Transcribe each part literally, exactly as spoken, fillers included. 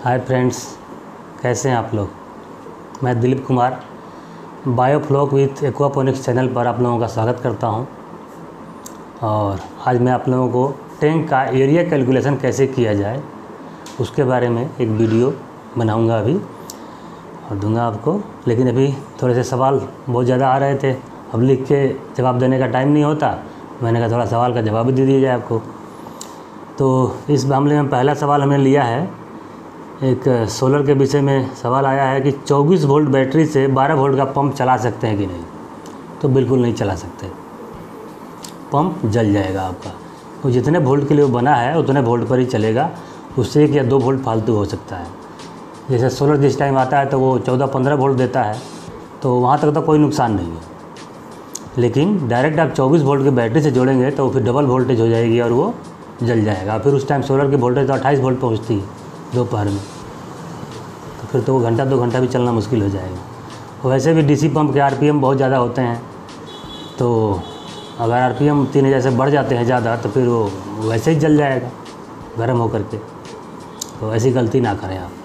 Hi friends, कैसे हैं आप लोग। मैं Dilip Kumar biofloc with aquaponics channel पर आप लोगों का स्वागत करता हूं। और आज मैं आप लोगों को टैंक का एरिया कैलकुलेशन कैसे किया जाए उसके बारे में एक वीडियो बनाऊंगा अभी और दूंगा आपको। लेकिन अभी थोड़े से सवाल बहुत ज़्यादा आ रहे थे, अब लिख के जवाब देने का टाइम नहीं होता, मैंने कहा थोड़ा सवाल का जवाब भी दे दिया जाए आपको। तो इस मामले में पहला सवाल हमने लिया है, एक सोलर के विषय में सवाल आया है कि चौबीस वोल्ट बैटरी से बारह वोल्ट का पंप चला सकते हैं कि नहीं। तो बिल्कुल नहीं चला सकते, पंप जल जाएगा आपका। तो जितने वोल्ट के लिए वो बना है उतने वोल्ट पर ही चलेगा, उससे एक या दो वोल्ट फालतू हो सकता है। जैसे सोलर जिस टाइम आता है तो वो चौदह पंद्रह वोल्ट देता है, तो वहाँ तक तो कोई नुकसान नहीं है। लेकिन डायरेक्ट आप चौबीस वोल्ट की बैटरी से जोड़ेंगे तो फिर डबल वोल्टेज हो जाएगी और वो जल जाएगा। फिर उस टाइम सोलर की वोल्टेज तो अट्ठाईस वोल्ट पहुँचती है दोपहर में, तो फिर तो वो घंटा दो घंटा भी चलना मुश्किल हो जाएगा। वैसे भी डीसी पंप के आरपीएम बहुत ज़्यादा होते हैं, तो अगर आरपीएम तीन हज़ार से बढ़ जाते हैं ज़्यादा तो फिर वो वैसे ही जल जाएगा गर्म होकर के। तो ऐसी गलती ना करें आप।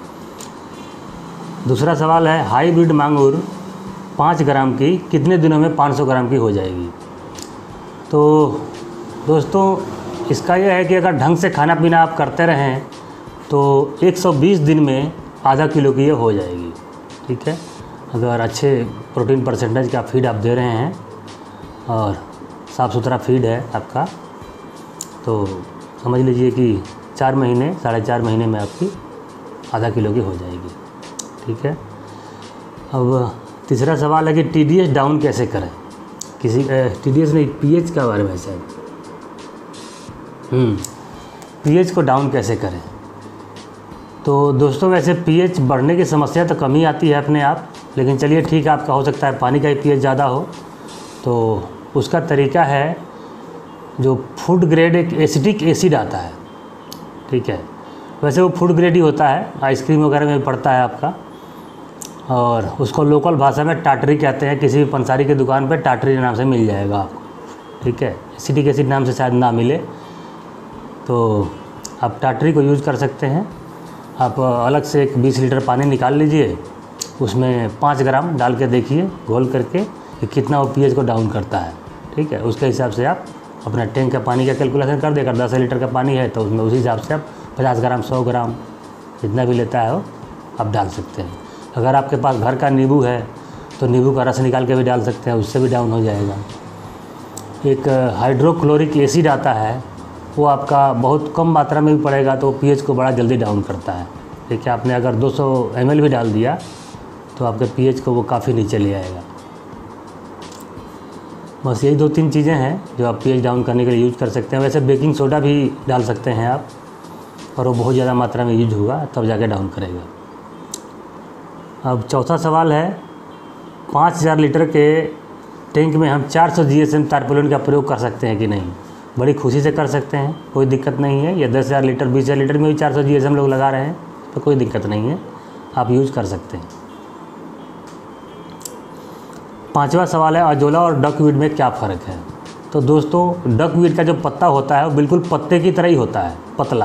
दूसरा सवाल है, हाईब्रिड मांगूर पाँच ग्राम की कितने दिनों में पाँच सौ ग्राम की हो जाएगी। तो दोस्तों इसका यह है कि अगर ढंग से खाना पीना आप करते रहें तो एक सौ बीस दिन में आधा किलो की ये हो जाएगी। ठीक है, अगर अच्छे प्रोटीन परसेंटेज का फीड आप दे रहे हैं और साफ़ सुथरा फीड है आपका, तो समझ लीजिए कि चार महीने साढ़े चार महीने में आपकी आधा किलो की हो जाएगी। ठीक है। अब तीसरा सवाल है कि टीडीएस डाउन कैसे करें। किसी टीडीएस नहीं, पीएच का बारे में शायद, हम्म पीएच को डाउन कैसे करें। तो दोस्तों वैसे पीएच बढ़ने की समस्या तो कम ही आती है अपने आप, लेकिन चलिए ठीक है, आपका हो सकता है पानी का ही पीएच ज़्यादा हो। तो उसका तरीका है, जो फूड ग्रेड एक एसिडिक एसिड आता है, ठीक है, वैसे वो फूड ग्रेड ही होता है, आइसक्रीम वगैरह में पड़ता है आपका, और उसको लोकल भाषा में टाटरी कहते हैं। किसी भी पंसारी की दुकान पर टाटरी नाम से मिल जाएगा आपको। ठीक है, एसिडिक एसिड नाम से शायद ना मिले, तो आप टाटरी को यूज़ कर सकते हैं। आप अलग से एक बीस लीटर पानी निकाल लीजिए, उसमें पाँच ग्राम डाल के देखिए घोल करके कि कितना वो पीएच को डाउन करता है। ठीक है, उसके हिसाब से आप अपना टैंक का पानी का कैलकुलेशन कर देकर, दस लीटर का पानी है तो उसमें उसी हिसाब से आप पचास ग्राम सौ ग्राम जितना भी लेता है वो आप डाल सकते हैं। अगर आपके पास घर का नींबू है तो नींबू का रस निकाल के भी डाल सकते हैं, उससे भी डाउन हो जाएगा। एक हाइड्रोक्लोरिक एसिड आता है, वो आपका बहुत कम मात्रा में भी पड़ेगा तो पीएच को बड़ा जल्दी डाउन करता है। ठीक है, आपने अगर दो सौ एम एल भी डाल दिया तो आपके पीएच को वो काफ़ी नीचे ले आएगा। बस यही दो तीन चीज़ें हैं जो आप पीएच डाउन करने के लिए यूज़ कर सकते हैं। वैसे बेकिंग सोडा भी डाल सकते हैं आप, और वो बहुत ज़्यादा मात्रा में यूज होगा तब जाके डाउन करेगा। अब चौथा सवाल है, पाँच हज़ार लीटर के टैंक में हम चार सौ जी एस एम तारपोलिन का प्रयोग कर सकते हैं कि नहीं। बड़ी खुशी से कर सकते हैं, कोई दिक्कत नहीं है। या दस हज़ार लीटर बीस हज़ार लीटर में भी चार सौ जी एस एम लोग लगा रहे हैं तो कोई दिक्कत नहीं है, आप यूज़ कर सकते हैं। पांचवा सवाल है, अजोला और डकवीड में क्या फ़र्क है। तो दोस्तों डकवीड का जो पत्ता होता है वो बिल्कुल पत्ते की तरह ही होता है, पतला,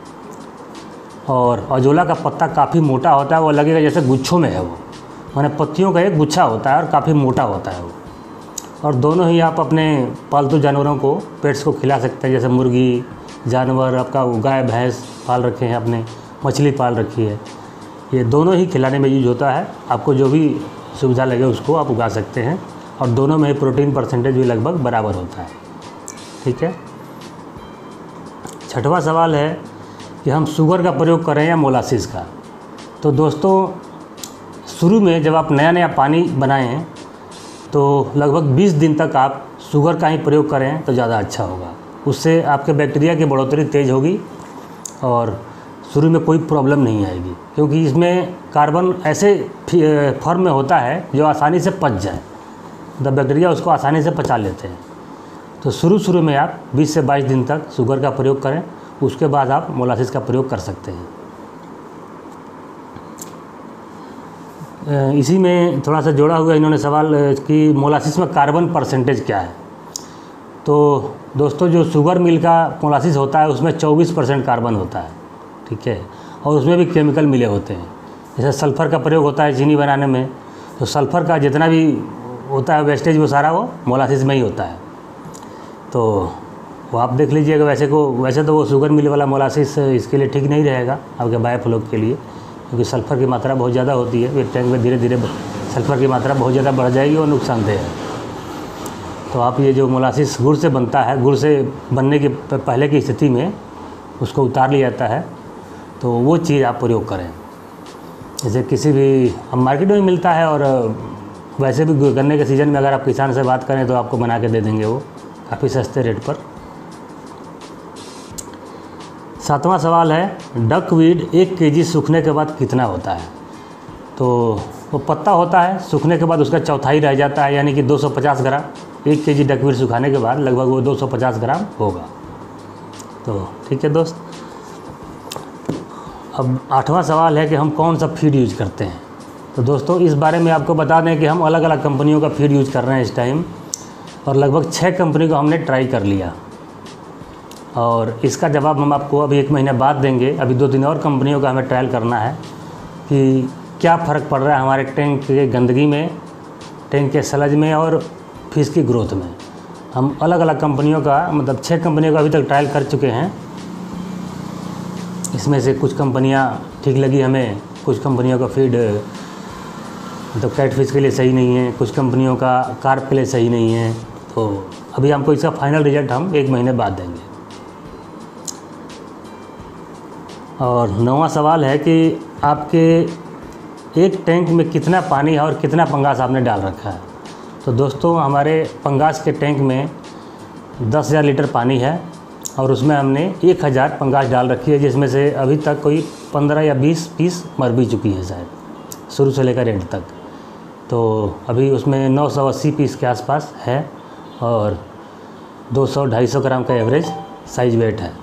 और अजोला का पत्ता काफ़ी मोटा होता है, वो लगेगा जैसे गुच्छों में है, वो माने पत्तियों का एक गुच्छा होता है और काफ़ी मोटा होता है वो। और दोनों ही आप अपने पालतू जानवरों को, पेट्स को खिला सकते हैं। जैसे मुर्गी जानवर, आपका गाय भैंस पाल रखे हैं आपने, मछली पाल रखी है, ये दोनों ही खिलाने में यूज होता है। आपको जो भी सुविधा लगे उसको आप उगा सकते हैं, और दोनों में प्रोटीन परसेंटेज भी लगभग बराबर होता है। ठीक है। छठवां सवाल है कि हम शुगर का प्रयोग करें या मोलासिस का। तो दोस्तों शुरू में जब आप नया नया पानी बनाएं तो लगभग बीस दिन तक आप शुगर का ही प्रयोग करें तो ज़्यादा अच्छा होगा। उससे आपके बैक्टीरिया की बढ़ोतरी तेज़ होगी और शुरू में कोई प्रॉब्लम नहीं आएगी, क्योंकि इसमें कार्बन ऐसे फॉर्म में होता है जो आसानी से पच जाए, द बैक्टीरिया उसको आसानी से पचा लेते हैं। तो शुरू शुरू में आप बीस से बाईस दिन तक शुगर का प्रयोग करें, उसके बाद आप मोलासिस का प्रयोग कर सकते हैं। इसी में थोड़ा सा जोड़ा हुआ इन्होंने सवाल कि मोलासिस में कार्बन परसेंटेज क्या है। तो दोस्तों जो शुगर मिल का मोलासिस होता है उसमें चौबीस परसेंट कार्बन होता है। ठीक है, और उसमें भी केमिकल मिले होते हैं। जैसे सल्फ़र का प्रयोग होता है चीनी बनाने में, तो सल्फ़र का जितना भी होता है वेस्टेज वो सारा वो मोलासिस में ही होता है। तो वो आप देख लीजिएगा। वैसे को वैसे तो वो शुगर मिल वाला मोलासिस इसके लिए ठीक नहीं रहेगा आपके बायोफ्लोक के लिए, क्योंकि सल्फ़र की मात्रा बहुत ज़्यादा होती है। फिर टैंक में धीरे धीरे सल्फ़र की मात्रा बहुत ज़्यादा बढ़ जाएगी और नुकसानदेह है। तो आप ये जो मोलासिस गुड़ से बनता है, गुड़ से बनने के पहले की स्थिति में उसको उतार लिया जाता है, तो वो चीज़ आप प्रयोग करें। जैसे किसी भी अब मार्केट में मिलता है, और वैसे भी गन्ने के सीज़न में अगर आप किसान से बात करें तो आपको बना के दे देंगे वो काफ़ी सस्ते रेट पर। सातवां सवाल है डकवीड एक केजी सूखने के बाद कितना होता है। तो वो पत्ता होता है, सूखने के बाद उसका चौथाई रह जाता है, यानी कि दो सौ पचास ग्राम। एक केजी डकवीड सुखाने के बाद लगभग वो दो सौ पचास ग्राम होगा। तो ठीक है दोस्त। अब आठवां सवाल है कि हम कौन सा फीड यूज करते हैं। तो दोस्तों इस बारे में आपको बता दें कि हम अलग अलग कंपनियों का फीड यूज कर रहे हैं इस टाइम, और लगभग छः कंपनी को हमने ट्राई कर लिया, और इसका जवाब हम आपको अभी एक महीने बाद देंगे। अभी दो तीन और कंपनियों का हमें ट्रायल करना है कि क्या फ़र्क पड़ रहा है हमारे टैंक के गंदगी में, टैंक के सलज में और फिश की ग्रोथ में। हम अलग अलग कंपनियों का मतलब छः कंपनियों का अभी तक ट्रायल कर चुके हैं। इसमें से कुछ कंपनियां ठीक लगी हमें, कुछ कंपनियों का फीड तो कैट फिश के लिए सही नहीं है, कुछ कंपनियों का कार्प के लिए सही नहीं है। तो अभी हमको इसका फाइनल रिजल्ट हम एक महीने बाद देंगे। और नौवां सवाल है कि आपके एक टैंक में कितना पानी है और कितना पंगास आपने डाल रखा है। तो दोस्तों हमारे पंगास के टैंक में दस हज़ार लीटर पानी है, और उसमें हमने एक हज़ार पंगास डाल रखी है, जिसमें से अभी तक कोई पंद्रह या बीस पीस मर भी चुकी है शायद शुरू से लेकर एंड तक। तो अभी उसमें नौ सौ अस्सी पीस के आसपास है, और दो सौ ढाई सौ ग्राम का एवरेज साइज वेट है।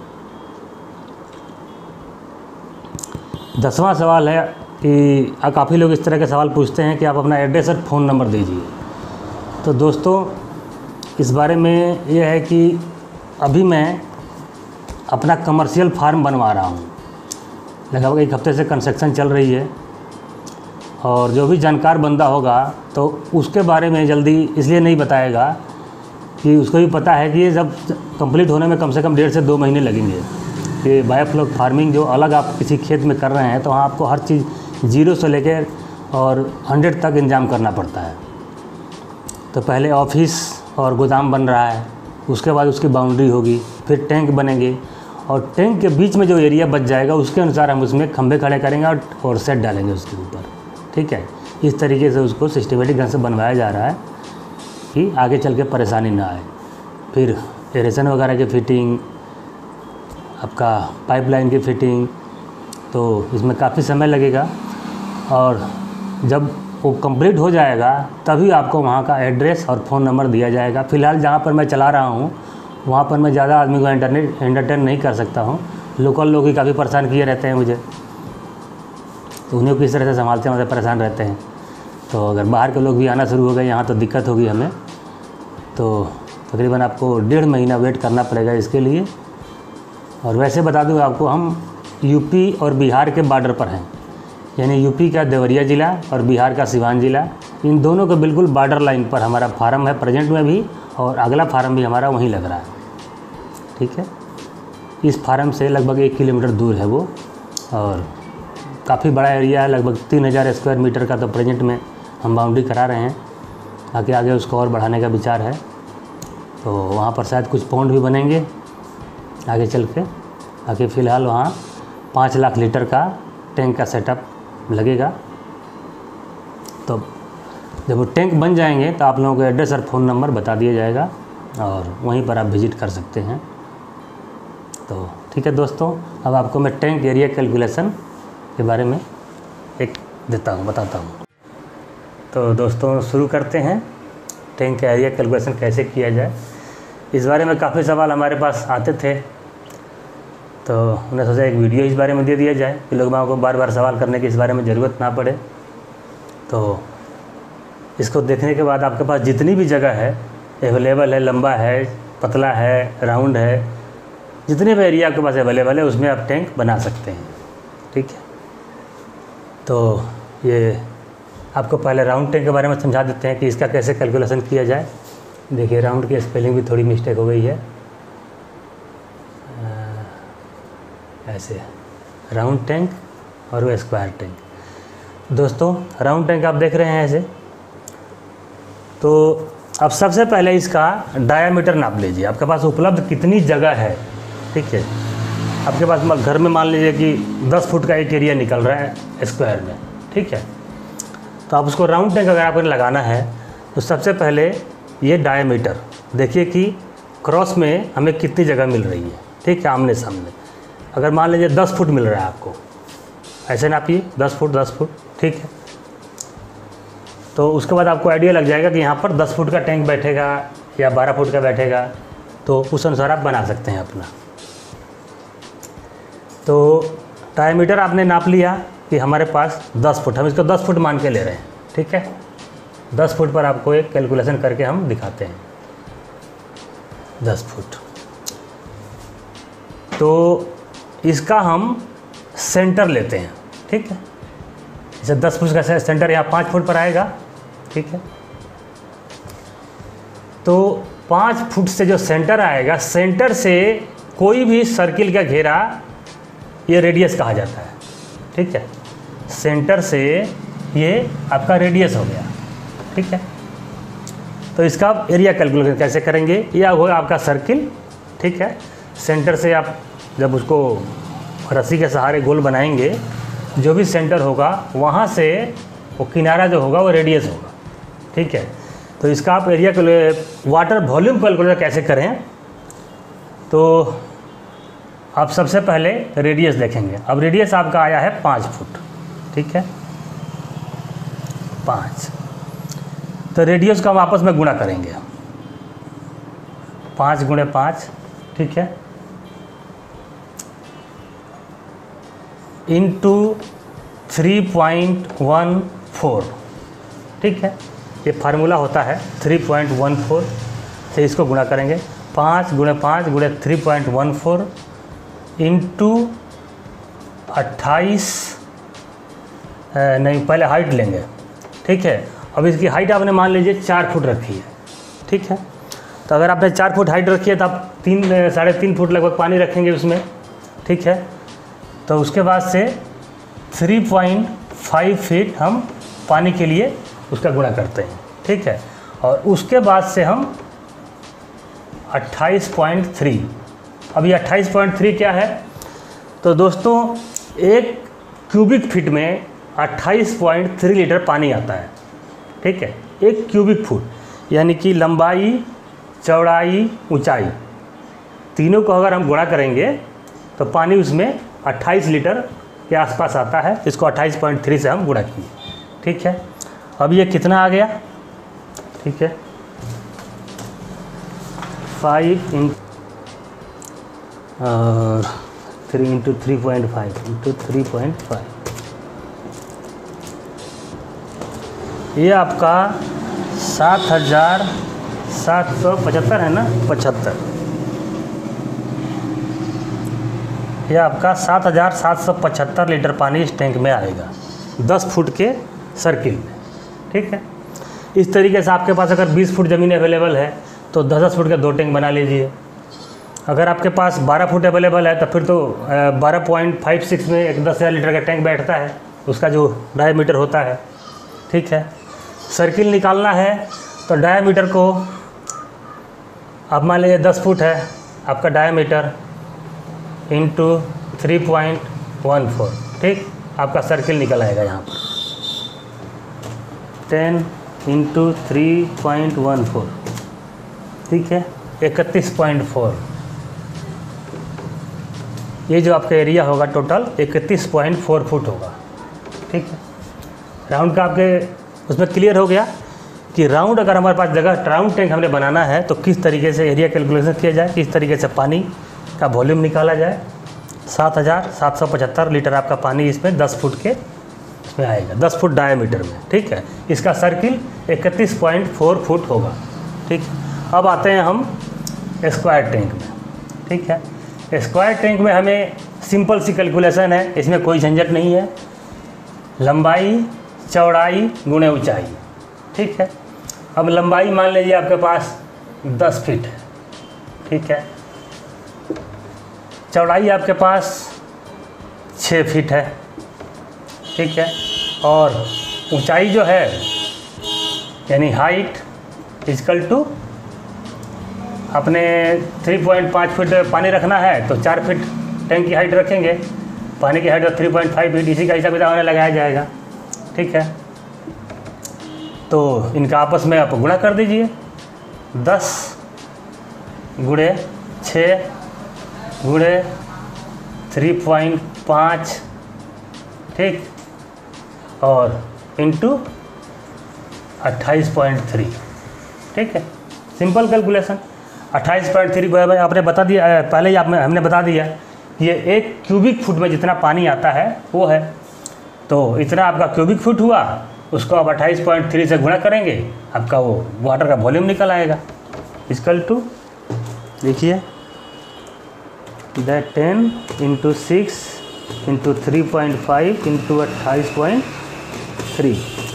दसवां सवाल है कि काफ़ी लोग इस तरह के सवाल पूछते हैं कि आप अपना एड्रेस और फ़ोन नंबर दीजिए। तो दोस्तों इस बारे में ये है कि अभी मैं अपना कमर्शियल फार्म बनवा रहा हूँ, लगभग एक हफ्ते से कंस्ट्रक्शन चल रही है, और जो भी जानकार बंदा होगा तो उसके बारे में जल्दी इसलिए नहीं बताएगा कि उसको भी पता है कि ये जब कंप्लीट होने में कम से कम डेढ़ से दो महीने लगेंगे। ये बायोफ्लोक फार्मिंग जो अलग आप किसी खेत में कर रहे हैं, तो वहाँ आपको हर चीज़ जीरो से लेकर और हंड्रेड तक इंतजाम करना पड़ता है। तो पहले ऑफिस और गोदाम बन रहा है, उसके बाद उसकी बाउंड्री होगी, फिर टैंक बनेंगे, और टैंक के बीच में जो एरिया बच जाएगा उसके अनुसार हम उसमें खंभे खड़े करेंगे और, और सेट डालेंगे उसके ऊपर। ठीक है, इस तरीके से उसको सिस्टमेटिक ढंग से बनवाया जा रहा है कि आगे चल के परेशानी ना आए। फिर एरेशन वगैरह की फिटिंग, आपका पाइपलाइन की फिटिंग, तो इसमें काफ़ी समय लगेगा, और जब वो कंप्लीट हो जाएगा तभी आपको वहाँ का एड्रेस और फ़ोन नंबर दिया जाएगा। फ़िलहाल जहाँ पर मैं चला रहा हूँ वहाँ पर मैं ज़्यादा आदमी को इंटरनेट एंटरटेन नहीं कर सकता हूँ। लोकल लोग ही काफ़ी परेशान किए रहते हैं मुझे, तो उन्हें किस तरह से संभालते हैं, मतलब परेशान रहते हैं। तो अगर बाहर के लोग भी आना शुरू हो गए यहाँ तो दिक्कत होगी हमें। तो तकरीबन आपको डेढ़ महीना वेट करना पड़ेगा इसके लिए। और वैसे बता दूँ आपको, हम यूपी और बिहार के बॉर्डर पर हैं, यानी यूपी का देवरिया ज़िला और बिहार का सिवान ज़िला, इन दोनों के बिल्कुल बॉर्डर लाइन पर हमारा फार्म है प्रेजेंट में भी, और अगला फार्म भी हमारा वहीं लग रहा है। ठीक है, इस फार्म से लगभग एक किलोमीटर दूर है वो, और काफ़ी बड़ा एरिया है, लगभग तीन हज़ार स्क्वायर मीटर का तो प्रेजेंट में हम बाउंड्री करा रहे हैं। आगे आगे उसको और बढ़ाने का विचार है, तो वहाँ पर शायद कुछ पॉन्ड भी बनेंगे आगे चल के। आगे फ़िलहाल वहाँ पाँच लाख लीटर का टैंक का सेटअप लगेगा। तो जब वो टैंक बन जाएंगे तो आप लोगों को एड्रेस और फ़ोन नंबर बता दिया जाएगा, और वहीं पर आप विज़िट कर सकते हैं। तो ठीक है दोस्तों, अब आपको मैं टैंक एरिया कैलकुलेशन के बारे में एक देता हूँ बताता हूँ। तो दोस्तों शुरू करते हैं, टैंक का एरिया कैलकुलेशन कैसे किया जाए। इस बारे में काफ़ी सवाल हमारे पास आते थे, तो उन्हें सोचा एक वीडियो इस बारे में दे दिया जाए कि लोगों को बार बार सवाल करने की इस बारे में ज़रूरत ना पड़े। तो इसको देखने के बाद आपके पास जितनी भी जगह है अवेलेबल है, लंबा है, पतला है, राउंड है, जितने भी एरिया आपके पास अवेलेबल है उसमें आप टैंक बना सकते हैं। ठीक है। तो ये आपको पहले राउंड टैंक के बारे में समझा देते हैं कि इसका कैसे कैलकुलेशन किया जाए। देखिए राउंड की स्पेलिंग भी थोड़ी मिस्टेक हो गई है, ऐसे राउंड टैंक और वो स्क्वायर टैंक। दोस्तों राउंड टैंक आप देख रहे हैं ऐसे, तो अब सबसे पहले इसका डायामीटर नाप लीजिए। आपके पास उपलब्ध कितनी जगह है, ठीक है। आपके पास घर में मान लीजिए कि दस फुट का एक एरिया निकल रहा है स्क्वायर में, ठीक है। तो आप उसको राउंड टैंक अगर आपको लगाना है तो सबसे पहले ये डायामीटर देखिए कि क्रॉस में हमें कितनी जगह मिल रही है, ठीक है, आमने सामने। अगर मान लीजिए दस फुट मिल रहा है आपको, ऐसे नापिए दस फुट दस फुट, ठीक है। तो उसके बाद आपको आइडिया लग जाएगा कि यहाँ पर दस फुट का टैंक बैठेगा या बारह फुट का बैठेगा, तो उस अनुसार आप बना सकते हैं अपना। तो डायमीटर आपने नाप लिया कि हमारे पास दस फुट, हम इसको दस फुट मान के ले रहे हैं, ठीक है। दस फुट पर आपको एक कैलकुलेशन करके हम दिखाते हैं। दस फुट, तो इसका हम सेंटर लेते हैं, ठीक है। जैसे दस फुट का सेंटर यहाँ पाँच फुट पर आएगा, ठीक है। तो पाँच फुट से जो सेंटर आएगा, सेंटर से कोई भी सर्किल का घेरा ये रेडियस कहा जाता है, ठीक है। सेंटर से ये आपका रेडियस हो गया, ठीक है। तो इसका आप एरिया कैलकुलेशन कैसे करेंगे, ये होगा आपका सर्किल, ठीक है। सेंटर से आप जब उसको रस्सी के सहारे गोल बनाएंगे, जो भी सेंटर होगा वहाँ से वो किनारा जो होगा वो रेडियस होगा, ठीक है। तो इसका आप एरिया के वाटर वॉल्यूम कैलकुलेटर कैसे करें, तो आप सबसे पहले रेडियस देखेंगे। अब रेडियस आपका आया है पाँच फुट, ठीक है, पाँच। तो रेडियस का हम आपस में गुणा करेंगे, पाँच गुणे पाँच, ठीक है, into three point one four, ठीक है। ये फार्मूला होता है थ्री पॉइंट वन फोर से इसको गुणा करेंगे। पाँच गुणे पाँच गुणे three point one four into अट्ठाईस, नहीं पहले हाइट लेंगे, ठीक है। अब इसकी हाइट आपने मान लीजिए चार फुट रखी है, ठीक है। तो अगर आपने चार फुट हाइट रखी है तो आप तीन साढ़े तीन फुट लगभग पानी रखेंगे उसमें, ठीक है। तो उसके बाद से थ्री पॉइंट फाइव फीट हम पानी के लिए उसका गुणा करते हैं, ठीक है। और उसके बाद से हम अट्ठाईस पॉइंट थ्री, अब ये अट्ठाईस पॉइंट थ्री क्या है, तो दोस्तों एक क्यूबिक फीट में अट्ठाईस पॉइंट थ्री लीटर पानी आता है, ठीक है। एक क्यूबिक फुट यानी कि लंबाई चौड़ाई ऊंचाई तीनों को अगर हम गुणा करेंगे तो पानी उसमें अट्ठाईस लीटर के आसपास आता है। इसको अट्ठाईस पॉइंट थ्री से हम गुणा किए, ठीक है। अब ये कितना आ गया, ठीक है, फाइव इन और three into three point five into three point five, ये आपका सात हज़ार सात सौ पचहत्तर है ना, पचहत्तर, ये आपका सात हज़ार सात सौ पचहत्तर लीटर पानी इस टैंक में आएगा दस फुट के सर्किल में, ठीक है। इस तरीके से आपके पास अगर बीस फुट ज़मीन अवेलेबल है तो दस दस फुट के दो टैंक बना लीजिए। अगर आपके पास बारह फुट अवेलेबल है तो फिर तो बारह पॉइंट फाइव सिक्स में एक दस हज़ार लीटर का टैंक बैठता है, उसका जो डायमीटर होता है, ठीक है। सर्किल निकालना है तो डायमीटर को आप मान लीजिए दस फुट है आपका diameter into three point one four, ठीक, आपका सर्किल निकल आएगा यहाँ पर ten into three point one four, ठीक है, इकतीस पॉइंट फोर। ये जो आपका एरिया होगा टोटल इकतीस पॉइंट फोर फुट होगा, ठीक है। राउंड का आपके उसमें क्लियर हो गया कि राउंड अगर हमारे पास जगह राउंड टैंक हमने बनाना है तो किस तरीके से एरिया कैलकुलेशन किया जाए, किस तरीके से पानी का वॉल्यूम निकाला जाए। सात हज़ार सात सौ पचहत्तर लीटर आपका पानी इसमें दस फुट के इसमें आएगा, दस फुट डायमीटर में, ठीक है। इसका सर्किल इकतीस पॉइंट फोर फुट होगा, ठीक। अब आते हैं हम स्क्वायर टैंक में, ठीक है। स्क्वायर टैंक में हमें सिंपल सी कैलकुलेशन है, इसमें कोई झंझट नहीं है। लंबाई चौड़ाई गुणे ऊंचाई, ठीक है। अब लंबाई मान लीजिए आपके पास दस फीट है, ठीक है। चौड़ाई आपके पास छः फीट है, ठीक है। और ऊंचाई जो है यानी हाइट इजकल टू अपने तीन पॉइंट पाँच फीट पानी रखना है तो चार फीट टैंक की हाइट रखेंगे, पानी की हाइट तीन पॉइंट पाँच फीट, इसी का हिसाब किताब हमें लगाया जाएगा, ठीक है। तो इनका आपस में आप गुणा कर दीजिए, दस गुणे छः गुणे थ्री पॉइंट पाँच, ठीक, और इंटू अट्ठाईस पॉइंट थ्री, ठीक है। Simple calculation. अट्ठाईस पॉइंट थ्री आपने बता दिया पहले ही, आप हमने बता दिया ये एक क्यूबिक फुट में जितना पानी आता है वो है, तो इतना आपका क्यूबिक फुट हुआ, उसको आप अट्ठाईस पॉइंट थ्री से गुणा करेंगे, आपका वो वाटर का वॉल्यूम निकल आएगा। इक्वल टू देखिए that ten into six into three point five into अट्ठाईस पॉइंट थ्री,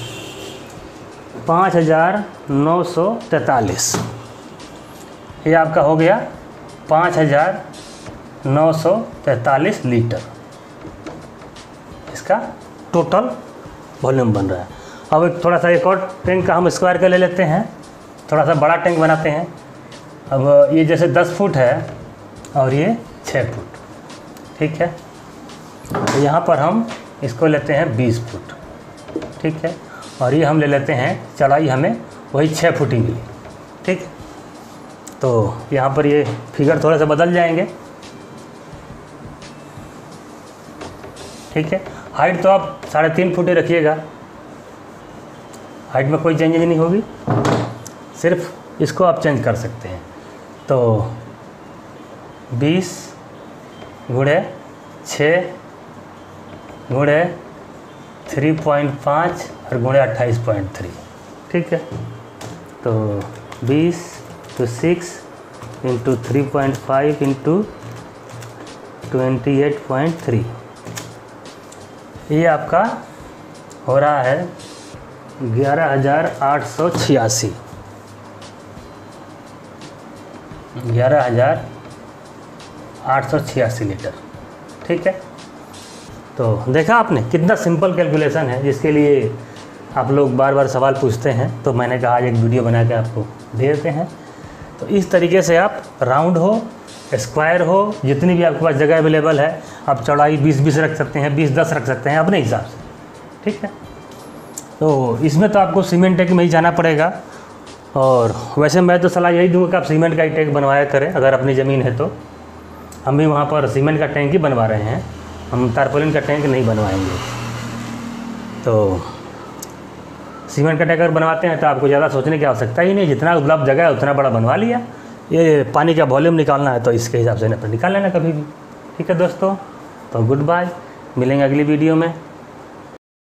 पाँच हज़ार नौ सौ तैंतालीस। ये आपका हो गया पाँच हज़ार नौ सौ तैंतालीस लीटर, इसका टोटल वॉल्यूम बन रहा है। अब एक थोड़ा सा एक और टैंक का हम स्क्वायर का ले लेते हैं, थोड़ा सा बड़ा टैंक बनाते हैं। अब ये जैसे दस फुट है और ये छः फुट, ठीक है। तो यहाँ पर हम इसको लेते हैं बीस फुट, ठीक है। और ये हम ले लेते हैं चौड़ाई हमें वही छः फुट ही मिली, ठीक। तो यहाँ पर ये फिगर थोड़ा सा बदल जाएंगे, ठीक है। हाइट तो आप साढ़े तीन फुट ही रखिएगा, हाइट में कोई चेंज नहीं होगी, सिर्फ इसको आप चेंज कर सकते हैं। तो बीस गुणे छः गुणे थ्री पॉइंट पाँच और गुणे अट्ठाईस पॉइंट थ्री, ठीक है। तो बीस तो six into three point five into twenty eight point three, ये आपका हो रहा है ग्यारह हज़ार आठ सौ छियासी, ग्यारह हज़ार आठ सौ छियासी लीटर, ठीक है। तो देखा आपने कितना सिंपल कैलकुलेशन है, जिसके लिए आप लोग बार बार सवाल पूछते हैं, तो मैंने कहा आज एक वीडियो बना के आपको दे देते हैं। तो इस तरीके से आप राउंड हो स्क्वायर हो जितनी भी आपके पास जगह अवेलेबल है, आप चौड़ाई बीस बीस रख सकते हैं, बीस दस रख सकते हैं अपने हिसाब से, ठीक है। तो इसमें तो आपको सीमेंट टैंक में ही जाना पड़ेगा, और वैसे मैं तो सलाह यही दूँगा कि आप सीमेंट का ही टैंक बनवाया करें अगर अपनी ज़मीन है तो। हम भी वहाँ पर सीमेंट का टैंक ही बनवा रहे हैं, हम तारपोलिन का टैंक नहीं बनवाएंगे। तो सीमेंट का टैंक अगर बनवाते हैं तो आपको ज़्यादा सोचने की आवश्यकता ही नहीं, जितना उपलब्ध जगह है उतना बड़ा बनवा लिया। ये पानी का वॉल्यूम निकालना है तो इसके हिसाब से निकाल लेना कभी भी, ठीक है दोस्तों। तो गुड बाय, मिलेंगे अगली वीडियो में।